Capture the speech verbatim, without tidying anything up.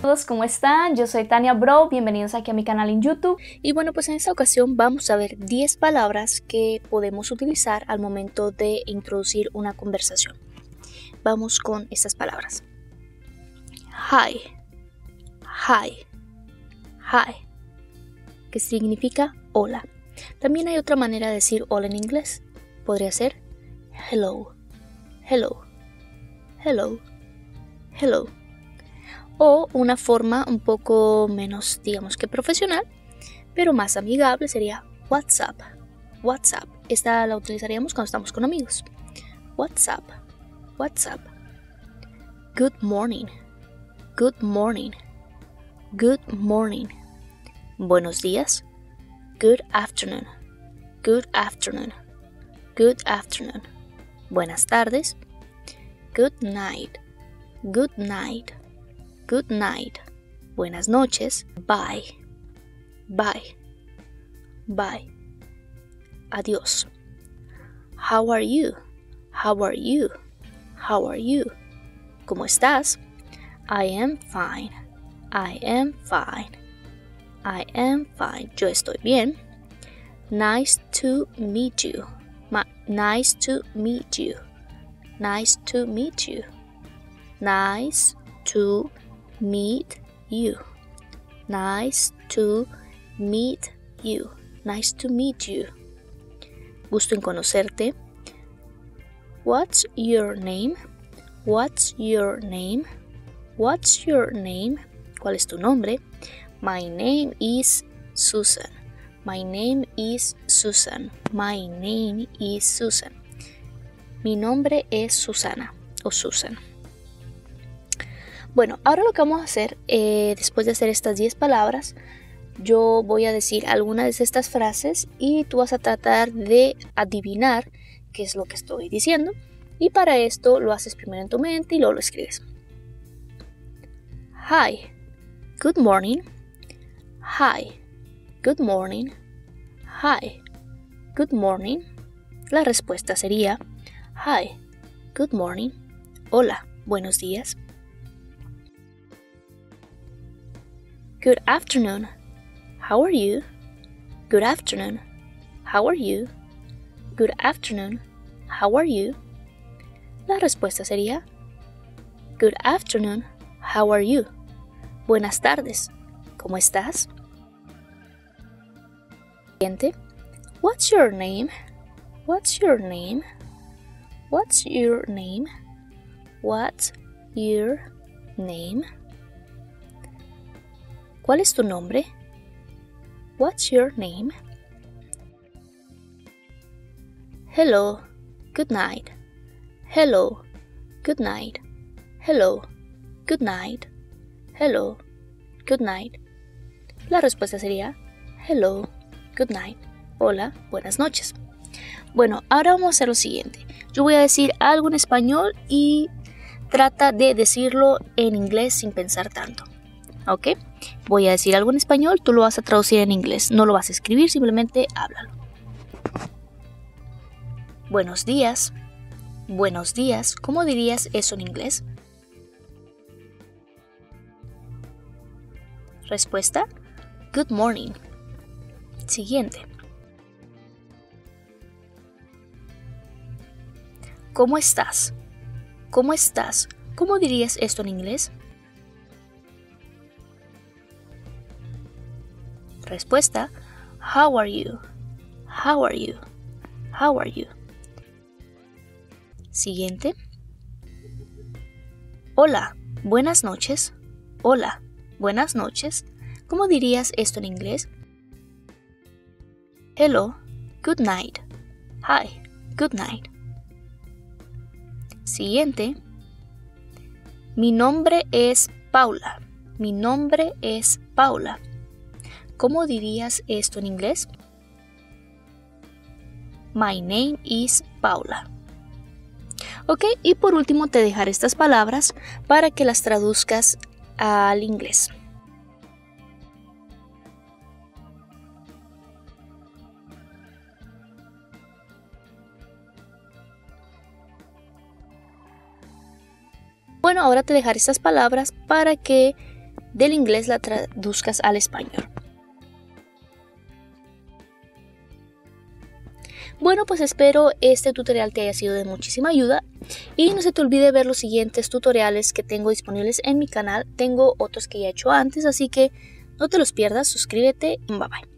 Todos, ¿cómo están? Yo soy Tania Bro, bienvenidos aquí a mi canal en YouTube. Y bueno, pues en esta ocasión vamos a ver diez palabras que podemos utilizar al momento de introducir una conversación. Vamos con estas palabras. Hi, hi, hi, que significa hola. También hay otra manera de decir hola en inglés. Podría ser hello, hello, hello, hello. O una forma un poco menos, digamos que profesional, pero más amigable sería WhatsApp. WhatsApp. Esta la utilizaríamos cuando estamos con amigos. WhatsApp. WhatsApp. Good morning. Good morning. Good morning. Buenos días. Good afternoon. Good afternoon. Good afternoon. Buenas tardes. Good night. Good night. Good night. Buenas noches. Bye. Bye. Bye. Adiós. How are you? How are you? How are you? ¿Cómo estás? I am fine. I am fine. I am fine. Yo estoy bien. Nice to meet you. Ma- nice to meet you. Nice to meet you. Nice to meet you. Nice to meet you. Nice to meet you. Gusto en conocerte. What's your name? What's your name? What's your name? ¿Cuál es tu nombre? My name is Susan. My name is Susan. My name is Susan. Mi nombre es Susana o Susan. Bueno, ahora lo que vamos a hacer, eh, después de hacer estas diez palabras, yo voy a decir algunas de estas frases y tú vas a tratar de adivinar qué es lo que estoy diciendo. Y para esto lo haces primero en tu mente y luego lo escribes. Hi, good morning. Hi, good morning. Hi, good morning. La respuesta sería Hi, good morning. Hola, buenos días. Good afternoon. How are you? Good afternoon. How are you? Good afternoon. How are you? La respuesta sería Good afternoon. How are you? Buenas tardes. ¿Cómo estás? Siguiente. What's your name? What's your name? What's your name? What's your name? ¿Cuál es tu nombre? What's your name? Hello, good night. Hello, good night. Hello, good night. Hello, good night. La respuesta sería Hello, good night. Hola, buenas noches. Bueno, ahora vamos a hacer lo siguiente. Yo voy a decir algo en español y trata de decirlo en inglés sin pensar tanto. ¿Ok? Voy a decir algo en español, tú lo vas a traducir en inglés. No lo vas a escribir, simplemente háblalo. Buenos días. Buenos días. ¿Cómo dirías eso en inglés? Respuesta. Good morning. Siguiente. ¿Cómo estás? ¿Cómo estás? ¿Cómo dirías esto en inglés? Respuesta. How are you? How are you? How are you? Siguiente. Hola, buenas noches. Hola, buenas noches. ¿Cómo dirías esto en inglés? Hello, good night. Hi, good night. Siguiente. Mi nombre es Paula. Mi nombre es Paula. ¿Cómo dirías esto en inglés? My name is Paula. Ok, y por último te dejaré estas palabras para que las traduzcas al inglés. Bueno, ahora te dejaré estas palabras para que del inglés la traduzcas al español. Bueno, pues espero este tutorial te haya sido de muchísima ayuda y no se te olvide ver los siguientes tutoriales que tengo disponibles en mi canal. Tengo otros que ya he hecho antes, así que no te los pierdas, suscríbete y bye bye.